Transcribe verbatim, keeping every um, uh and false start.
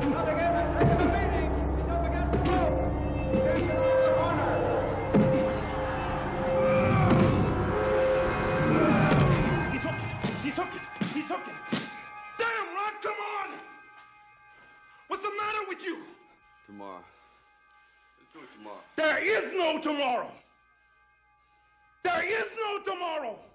Nothing in it. Taking the meeting. He's up against the rope. Jason over the corner. He's hooking. He's hooking. He's hooking. Damn, Ron, come on. What's the matter with you? Tomorrow. Let's do it tomorrow. There is no tomorrow. There is no tomorrow.